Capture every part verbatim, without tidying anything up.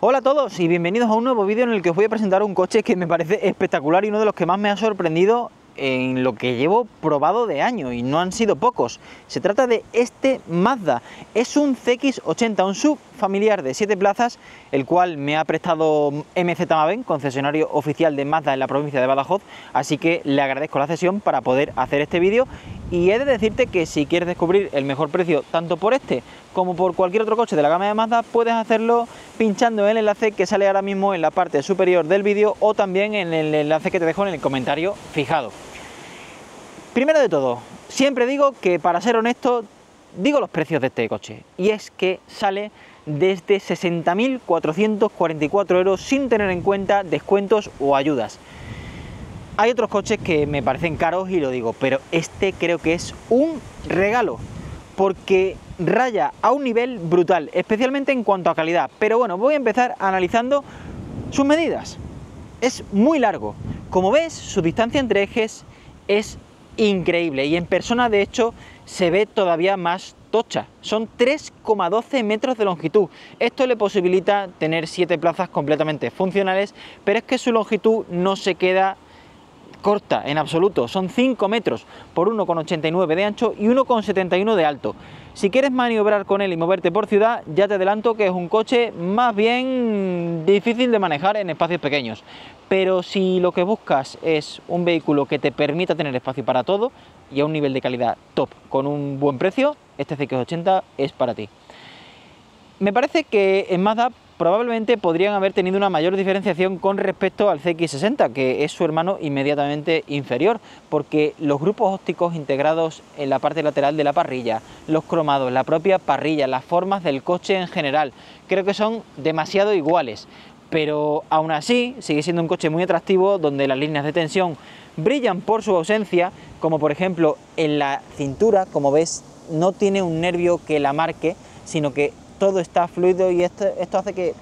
Hola a todos y bienvenidos a un nuevo vídeo en el que os voy a presentar un coche que me parece espectacular y uno de los que más me ha sorprendido en lo que llevo probado de año, y no han sido pocos. Se trata de este Mazda. Es un C X ochenta, un sub familiar de siete plazas, el cual me ha prestado M Z Maven, concesionario oficial de Mazda en la provincia de Badajoz, así que le agradezco la cesión para poder hacer este vídeo. Y he de decirte que si quieres descubrir el mejor precio tanto por este como por cualquier otro coche de la gama de Mazda, puedes hacerlo pinchando en el enlace que sale ahora mismo en la parte superior del vídeo, o también en el enlace que te dejo en el comentario fijado. Primero de todo, siempre digo que, para ser honesto, digo los precios de este coche, y es que sale desde sesenta mil cuatrocientos cuarenta y cuatro euros sin tener en cuenta descuentos o ayudas. Hay otros coches que me parecen caros y lo digo, pero este creo que es un regalo, porque raya a un nivel brutal, especialmente en cuanto a calidad. Pero bueno, voy a empezar analizando sus medidas. Es muy largo. Como ves, su distancia entre ejes es increíble, y en persona de hecho se ve todavía más tocha. Son tres coma doce metros de longitud. Esto le posibilita tener siete plazas completamente funcionales, pero es que su longitud no se queda corta en absoluto. Son cinco metros por uno coma ochenta y nueve de ancho y uno coma setenta y uno de alto. Si quieres maniobrar con él y moverte por ciudad, ya te adelanto que es un coche más bien difícil de manejar en espacios pequeños. Pero si lo que buscas es un vehículo que te permita tener espacio para todo y a un nivel de calidad top con un buen precio, este C X ochenta es para ti. Me parece que en Mazda probablemente podrían haber tenido una mayor diferenciación con respecto al C X sesenta, que es su hermano inmediatamente inferior, porque los grupos ópticos integrados en la parte lateral de la parrilla, los cromados, la propia parrilla, las formas del coche en general, creo que son demasiado iguales. Pero aún así sigue siendo un coche muy atractivo, donde las líneas de tensión brillan por su ausencia, como por ejemplo en la cintura. Como ves, no tiene un nervio que la marque, sino que todo está fluido, y esto, esto hace que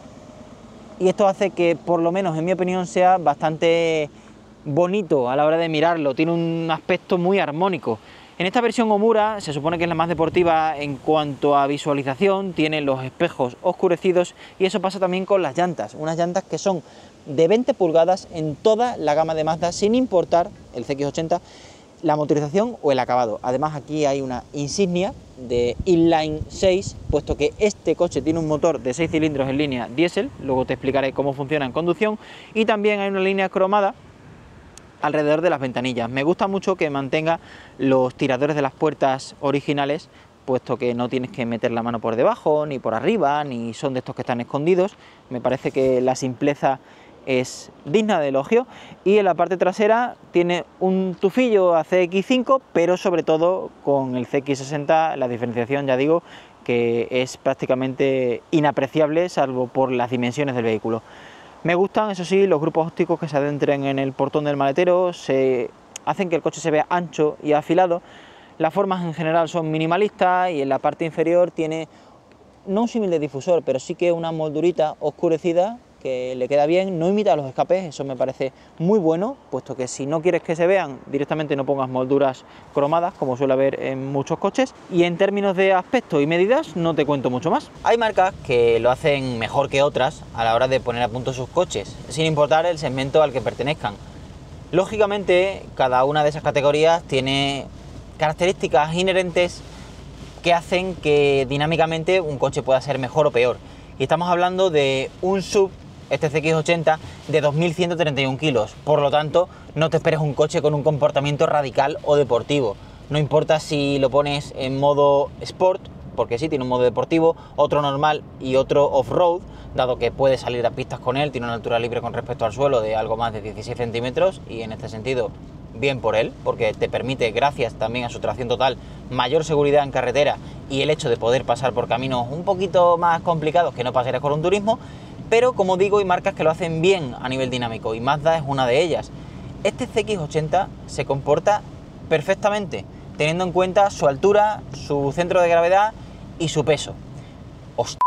y esto hace que, por lo menos en mi opinión, sea bastante bonito a la hora de mirarlo. Tiene un aspecto muy armónico. En esta versión Omura se supone que es la más deportiva en cuanto a visualización, tiene los espejos oscurecidos, y eso pasa también con las llantas, unas llantas que son de veinte pulgadas en toda la gama de Mazda, sin importar el C X ochenta, la motorización o el acabado. Además, aquí hay una insignia de inline seis, puesto que este coche tiene un motor de seis cilindros en línea diésel, luego te explicaré cómo funciona en conducción, y también hay una línea cromada alrededor de las ventanillas. Me gusta mucho que mantenga los tiradores de las puertas originales, puesto que no tienes que meter la mano por debajo, ni por arriba, ni son de estos que están escondidos. Me parece que la simpleza es digna de elogio. Y en la parte trasera tiene un tufillo a C X cinco, pero sobre todo con el C X sesenta la diferenciación, ya digo, que es prácticamente inapreciable, salvo por las dimensiones del vehículo. Me gustan, eso sí, los grupos ópticos que se adentren en el portón del maletero, se hacen que el coche se vea ancho y afilado. Las formas en general son minimalistas, y en la parte inferior tiene, no un símil de difusor, pero sí que una moldurita oscurecida que le queda bien, no imita los escapes. Eso me parece muy bueno, puesto que si no quieres que se vean, directamente no pongas molduras cromadas, como suele haber en muchos coches. Y en términos de aspecto y medidas, no te cuento mucho más. Hay marcas que lo hacen mejor que otras a la hora de poner a punto sus coches, sin importar el segmento al que pertenezcan. Lógicamente, cada una de esas categorías tiene características inherentes que hacen que dinámicamente un coche pueda ser mejor o peor. Y estamos hablando de un sub, este C X ochenta, de dos mil ciento treinta y un kilos. Por lo tanto, no te esperes un coche con un comportamiento radical o deportivo. No importa si lo pones en modo Sport, porque sí, tiene un modo deportivo, otro normal y otro off-road, dado que puedes salir a pistas con él. Tiene una altura libre con respecto al suelo de algo más de dieciséis centímetros, y en este sentido, bien por él, porque te permite, gracias también a su tracción total, mayor seguridad en carretera, y el hecho de poder pasar por caminos un poquito más complicados que no pasarías con un turismo. Pero, como digo, hay marcas que lo hacen bien a nivel dinámico, y Mazda es una de ellas. Este C X ochenta se comporta perfectamente, teniendo en cuenta su altura, su centro de gravedad y su peso. ¡Ostras!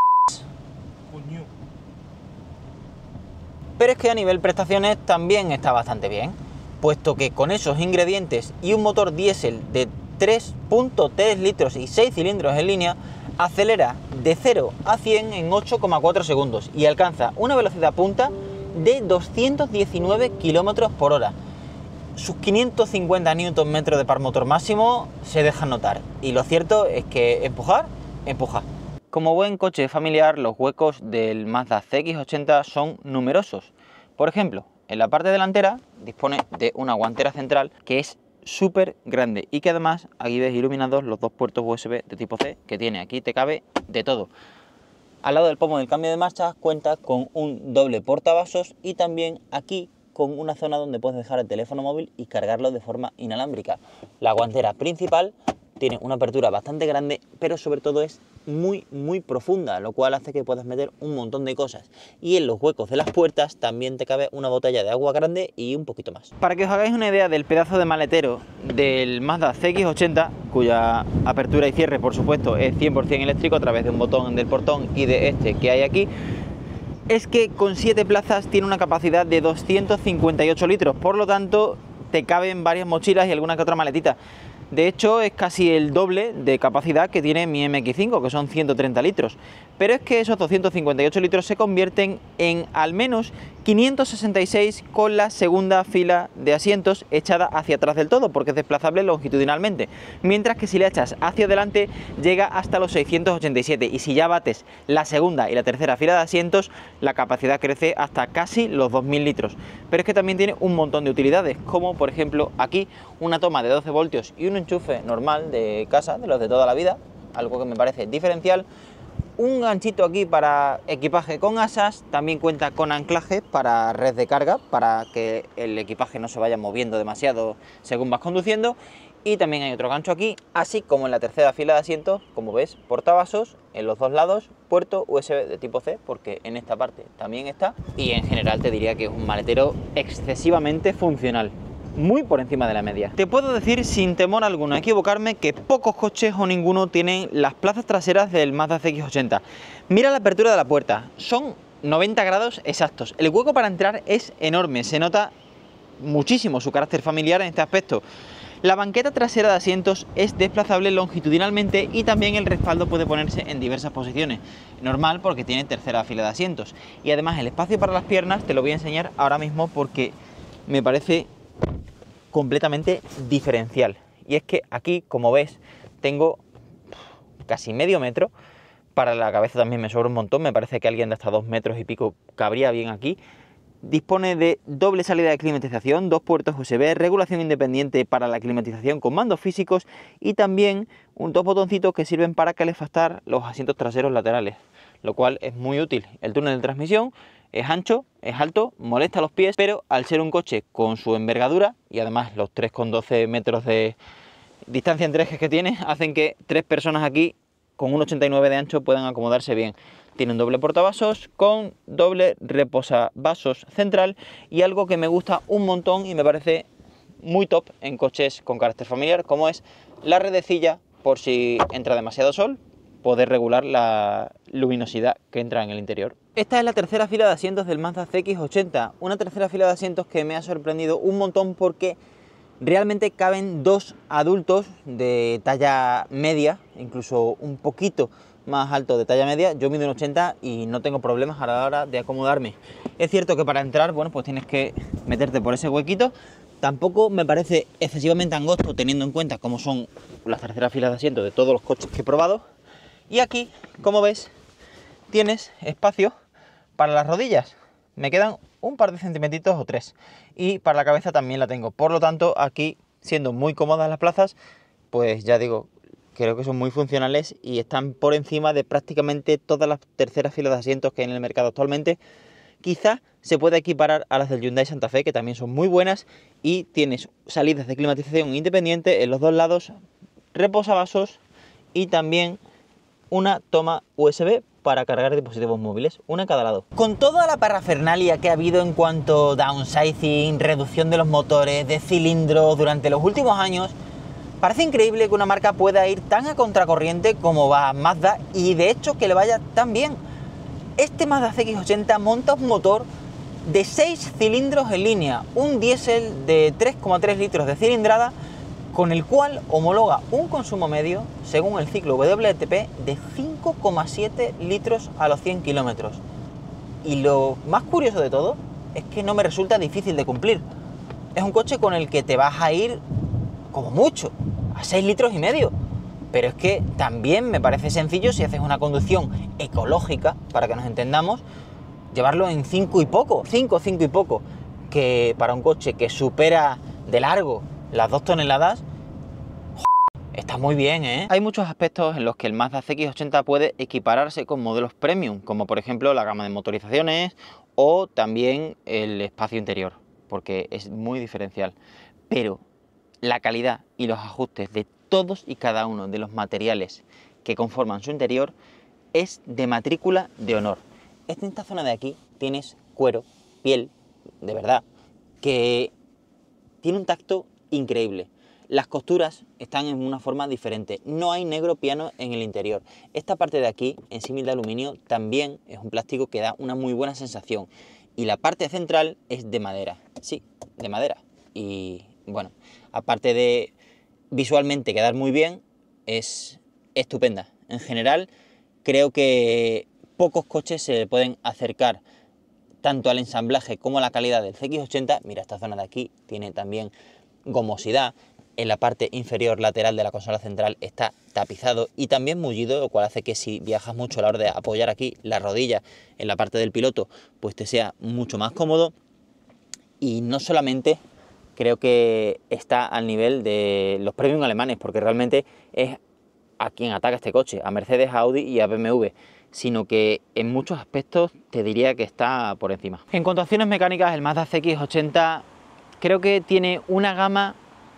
Pero es que a nivel prestaciones también está bastante bien, puesto que con esos ingredientes y un motor diésel de tres punto tres litros y seis cilindros en línea, acelera de cero a cien en ocho coma cuatro segundos y alcanza una velocidad punta de doscientos diecinueve kilómetros por hora. Sus quinientos cincuenta newton metros de par motor máximo se dejan notar, y lo cierto es que empujar, empuja. Como buen coche familiar, los huecos del Mazda C X ochenta son numerosos. Por ejemplo, en la parte delantera dispone de una guantera central que es súper grande y que además aquí ves iluminados los dos puertos U S B de tipo C que tiene. Aquí te cabe de todo. Al lado del pomo del cambio de marchas cuenta con un doble portavasos y también aquí con una zona donde puedes dejar el teléfono móvil y cargarlo de forma inalámbrica. La guantera principal tiene una apertura bastante grande, pero sobre todo es muy muy profunda, lo cual hace que puedas meter un montón de cosas. Y en los huecos de las puertas también te cabe una botella de agua grande y un poquito más. Para que os hagáis una idea del pedazo de maletero del Mazda C X ochenta, cuya apertura y cierre por supuesto es cien por cien eléctrico a través de un botón del portón y de este que hay aquí, es que con siete plazas tiene una capacidad de doscientos cincuenta y ocho litros, por lo tanto te caben varias mochilas y alguna que otra maletita. De hecho, es casi el doble de capacidad que tiene mi M X cinco, que son ciento treinta litros. Pero es que esos doscientos cincuenta y ocho litros se convierten en al menos quinientos sesenta y seis con la segunda fila de asientos echada hacia atrás del todo, porque es desplazable longitudinalmente. Mientras que si le echas hacia adelante llega hasta los seiscientos ochenta y siete. Y si ya bates la segunda y la tercera fila de asientos, la capacidad crece hasta casi los dos mil litros. Pero es que también tiene un montón de utilidades, como por ejemplo aquí una toma de doce voltios y un enchufe normal de casa, de los de toda la vida, algo que me parece diferencial. Un ganchito aquí para equipaje con asas, también cuenta con anclaje para red de carga, para que el equipaje no se vaya moviendo demasiado según vas conduciendo. Y también hay otro gancho aquí, así como en la tercera fila de asientos, como ves, portavasos en los dos lados, puerto U S B de tipo C, porque en esta parte también está. Y en general te diría que es un maletero excesivamente funcional, muy por encima de la media. Te puedo decir sin temor alguno a equivocarme que pocos coches o ninguno tienen las plazas traseras del Mazda C X ochenta. Mira la apertura de la puerta, son noventa grados exactos. El hueco para entrar es enorme, se nota muchísimo su carácter familiar en este aspecto. La banqueta trasera de asientos es desplazable longitudinalmente y también el respaldo puede ponerse en diversas posiciones. Normal porque tiene tercera fila de asientos. Y además el espacio para las piernas te lo voy a enseñar ahora mismo porque me parece completamente diferencial. Y es que aquí, como ves, tengo casi medio metro. Para la cabeza también me sobra un montón. Me parece que alguien de hasta dos metros y pico cabría bien aquí. Dispone de doble salida de climatización, dos puertos U S B, regulación independiente para la climatización con mandos físicos y también un, dos botoncitos que sirven para calefactar los asientos traseros laterales, lo cual es muy útil. El túnel de transmisión es ancho, es alto, molesta los pies, pero al ser un coche con su envergadura y además los tres coma doce metros de distancia entre ejes que tiene, hacen que tres personas aquí con un ochenta y nueve de ancho puedan acomodarse bien. Tiene un doble portavasos con doble reposavasos central y algo que me gusta un montón y me parece muy top en coches con carácter familiar, como es la redecilla por si entra demasiado sol, poder regular la luminosidad que entra en el interior. Esta es la tercera fila de asientos del Mazda C X ochenta, una tercera fila de asientos que me ha sorprendido un montón porque realmente caben dos adultos de talla media, incluso un poquito más alto de talla media. Yo mido un ochenta y no tengo problemas a la hora de acomodarme. Es cierto que para entrar, bueno, pues tienes que meterte por ese huequito. Tampoco me parece excesivamente angosto teniendo en cuenta cómo son las terceras filas de asientos de todos los coches que he probado. Y aquí, como ves, tienes espacio para las rodillas. Me quedan un par de centímetros o tres. Y para la cabeza también la tengo. Por lo tanto, aquí, siendo muy cómodas las plazas, pues ya digo, creo que son muy funcionales y están por encima de prácticamente todas las terceras filas de asientos que hay en el mercado actualmente. Quizá se pueda equiparar a las del Hyundai Santa Fe, que también son muy buenas, y tienes salidas de climatización independiente en los dos lados, reposavasos y también una toma U S B para cargar dispositivos móviles, una a cada lado. Con toda la parafernalia que ha habido en cuanto a downsizing, reducción de los motores, de cilindros durante los últimos años, parece increíble que una marca pueda ir tan a contracorriente como va Mazda y de hecho que le vaya tan bien. Este Mazda C X ochenta monta un motor de seis cilindros en línea, un diésel de tres coma tres litros de cilindrada con el cual homologa un consumo medio, según el ciclo W L T P, de cinco coma siete litros a los cien kilómetros. Y lo más curioso de todo es que no me resulta difícil de cumplir. Es un coche con el que te vas a ir, como mucho, a seis litros y medio. Pero es que también me parece sencillo, si haces una conducción ecológica, para que nos entendamos, llevarlo en cinco y poco, cinco, cinco y poco, que para un coche que supera de largo las dos toneladas, está muy bien, ¿eh? Hay muchos aspectos en los que el Mazda C X ochenta puede equipararse con modelos premium, como por ejemplo la gama de motorizaciones o también el espacio interior, porque es muy diferencial. Pero la calidad y los ajustes de todos y cada uno de los materiales que conforman su interior es de matrícula de honor. En esta zona de aquí tienes cuero, piel, de verdad, que tiene un tacto increíble. Las costuras están en una forma diferente, no hay negro piano en el interior. Esta parte de aquí, en símil de aluminio, también es un plástico que da una muy buena sensación. Y la parte central es de madera, sí, de madera. Y bueno, aparte de visualmente quedar muy bien, es estupenda. En general, creo que pocos coches se pueden acercar tanto al ensamblaje como a la calidad del C X ochenta. Mira, esta zona de aquí tiene también gomosidad. En la parte inferior lateral de la consola central está tapizado y también mullido, lo cual hace que si viajas mucho a la hora de apoyar aquí la rodilla en la parte del piloto, pues te sea mucho más cómodo. Y no solamente creo que está al nivel de los premium alemanes, porque realmente es a quien ataca este coche, a Mercedes, a Audi y a B M W, sino que en muchos aspectos te diría que está por encima. En cuanto a acciones mecánicas, el Mazda C X ochenta creo que tiene una gama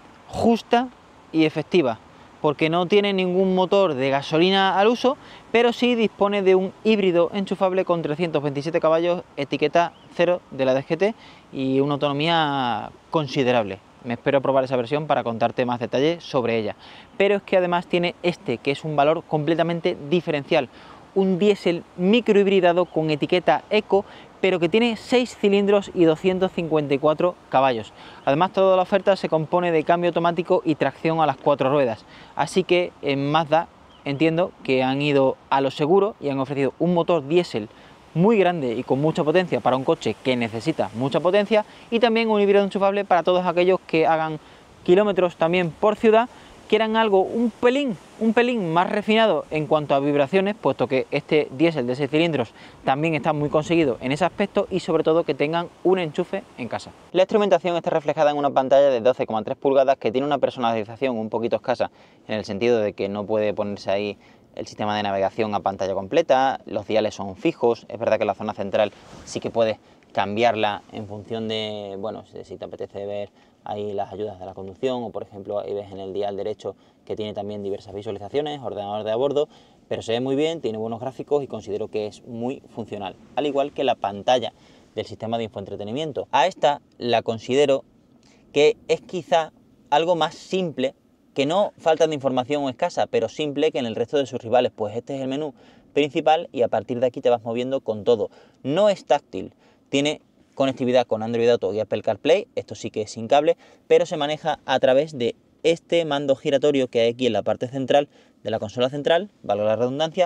justa y efectiva, porque no tiene ningún motor de gasolina al uso, pero sí dispone de un híbrido enchufable con trescientos veintisiete caballos, etiqueta cero de la D G T y una autonomía considerable. Me espero probar esa versión para contarte más detalles sobre ella. Pero es que además tiene este, que es un valor completamente diferencial, un diésel microhibridado con etiqueta Eco, pero que tiene seis cilindros y doscientos cincuenta y cuatro caballos. Además, toda la oferta se compone de cambio automático y tracción a las cuatro ruedas. Así que en Mazda entiendo que han ido a lo seguro y han ofrecido un motor diésel muy grande y con mucha potencia para un coche que necesita mucha potencia, y también un híbrido enchufable para todos aquellos que hagan kilómetros también por ciudad, quieran algo un pelín, un pelín más refinado en cuanto a vibraciones, puesto que este diésel de seis cilindros también está muy conseguido en ese aspecto, y sobre todo que tengan un enchufe en casa. La instrumentación está reflejada en una pantalla de doce coma tres pulgadas que tiene una personalización un poquito escasa, en el sentido de que no puede ponerse ahí el sistema de navegación a pantalla completa, los diales son fijos. Es verdad que la zona central sí que puedes cambiarla en función de, bueno, si te apetece ver ahí las ayudas de la conducción, o por ejemplo ahí ves en el dial derecho que tiene también diversas visualizaciones, ordenador de a bordo, pero se ve muy bien, tiene buenos gráficos y considero que es muy funcional, al igual que la pantalla del sistema de infoentretenimiento. A esta la considero que es quizá algo más simple, que no falta de información o escasa, pero simple que en el resto de sus rivales. Pues este es el menú principal y a partir de aquí te vas moviendo con todo. No es táctil, tiene conectividad con Android Auto y Apple CarPlay, esto sí que es sin cable, pero se maneja a través de este mando giratorio que hay aquí en la parte central de la consola central, valga la redundancia,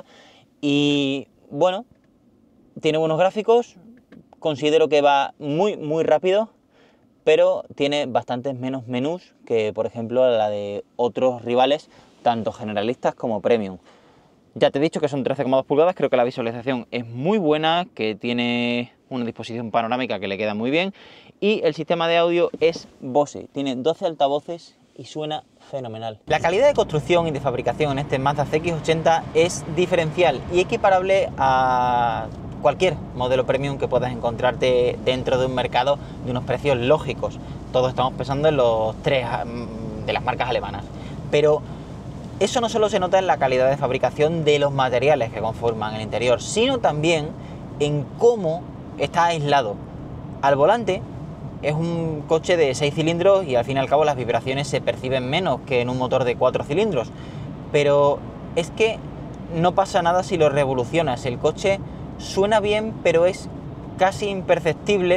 y bueno, tiene buenos gráficos, considero que va muy muy rápido, pero tiene bastantes menos menús que, por ejemplo, la de otros rivales, tanto generalistas como premium. Ya te he dicho que son trece coma dos pulgadas, creo que la visualización es muy buena, que tiene una disposición panorámica que le queda muy bien, y el sistema de audio es Bose, tiene doce altavoces y suena fenomenal. La calidad de construcción y de fabricación en este Mazda C X ochenta es diferencial y equiparable a cualquier modelo premium que puedas encontrarte dentro de un mercado de unos precios lógicos. Todos estamos pensando en los tres de las marcas alemanas, pero eso no solo se nota en la calidad de fabricación de los materiales que conforman el interior, sino también en cómo está aislado. Al volante es un coche de seis cilindros y al fin y al cabo las vibraciones se perciben menos que en un motor de cuatro cilindros, pero es que no pasa nada si lo revolucionas. El coche suena bien, pero es casi imperceptible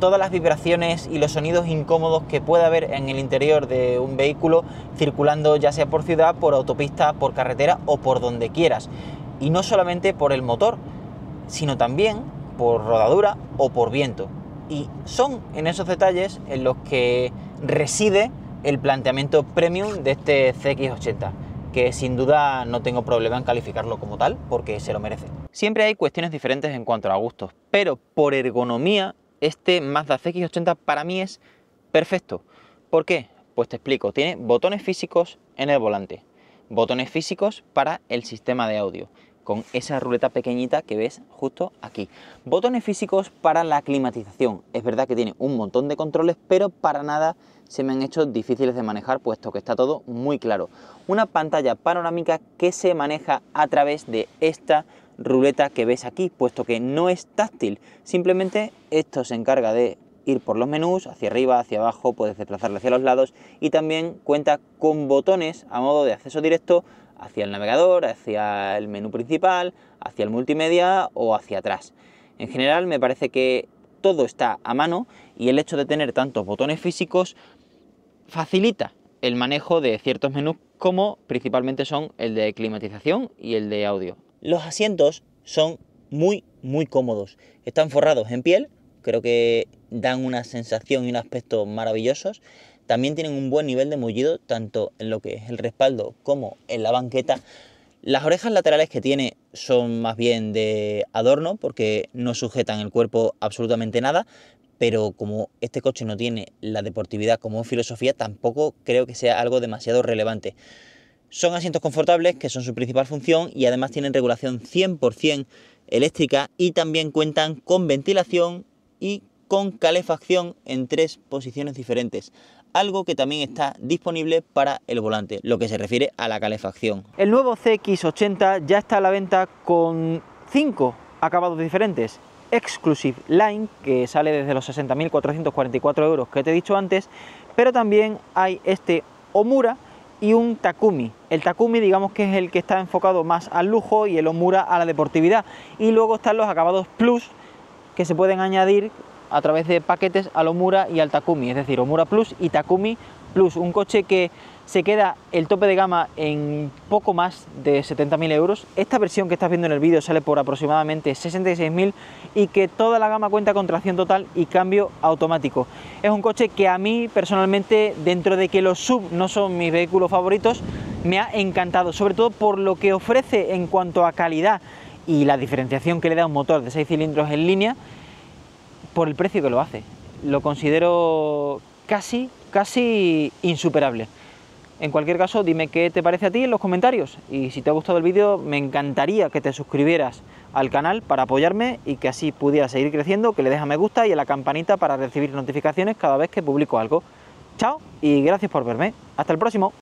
todas las vibraciones y los sonidos incómodos que pueda haber en el interior de un vehículo circulando, ya sea por ciudad, por autopista, por carretera o por donde quieras. Y no solamente por el motor, sino también por rodadura o por viento. Y son en esos detalles en los que reside el planteamiento premium de este C X ochenta, que sin duda no tengo problema en calificarlo como tal, porque se lo merece. Siempre hay cuestiones diferentes en cuanto a gustos, pero por ergonomía, este Mazda C X ochenta para mí es perfecto. ¿Por qué? Pues te explico. Tiene botones físicos en el volante, botones físicos para el sistema de audio, con esa ruleta pequeñita que ves justo aquí. Botones físicos para la climatización. Es verdad que tiene un montón de controles, pero para nada se me han hecho difíciles de manejar, puesto que está todo muy claro. Una pantalla panorámica que se maneja a través de esta ruleta que ves aquí, puesto que no es táctil. Simplemente esto se encarga de ir por los menús, hacia arriba, hacia abajo, puedes desplazarlo hacia los lados, y también cuenta con botones a modo de acceso directo hacia el navegador, hacia el menú principal, hacia el multimedia o hacia atrás. En general me parece que todo está a mano, y el hecho de tener tantos botones físicos facilita el manejo de ciertos menús, como principalmente son el de climatización y el de audio. Los asientos son muy muy cómodos, están forrados en piel, creo que dan una sensación y un aspecto maravillosos. También tienen un buen nivel de mullido, tanto en lo que es el respaldo como en la banqueta. Las orejas laterales que tiene son más bien de adorno, porque no sujetan el cuerpo absolutamente nada, pero como este coche no tiene la deportividad como filosofía, tampoco creo que sea algo demasiado relevante. Son asientos confortables, que son su principal función, y además tienen regulación cien por cien eléctrica, y también cuentan con ventilación y con calefacción en tres posiciones diferentes, algo que también está disponible para el volante, lo que se refiere a la calefacción. El nuevo C X ochenta ya está a la venta con cinco acabados diferentes. Exclusive Line, que sale desde los sesenta mil cuatrocientos cuarenta y cuatro euros que te he dicho antes, pero también hay este Omura y un Takumi. El Takumi, digamos que es el que está enfocado más al lujo, y el Omura a la deportividad. Y luego están los acabados Plus, que se pueden añadir a través de paquetes al Omura y al Takumi, es decir, Omura Plus y Takumi Plus, un coche que se queda el tope de gama en poco más de setenta mil euros. Esta versión que estás viendo en el vídeo sale por aproximadamente sesenta y seis mil, y que toda la gama cuenta con tracción total y cambio automático. Es un coche que a mí personalmente, dentro de que los S U V no son mis vehículos favoritos, me ha encantado, sobre todo por lo que ofrece en cuanto a calidad y la diferenciación que le da un motor de seis cilindros en línea, por el precio que lo hace. Lo considero casi, casi insuperable. En cualquier caso, dime qué te parece a ti en los comentarios, y si te ha gustado el vídeo, me encantaría que te suscribieras al canal para apoyarme y que así pudiera seguir creciendo, que le dejes a me gusta y a la campanita para recibir notificaciones cada vez que publico algo. Chao y gracias por verme. Hasta el próximo.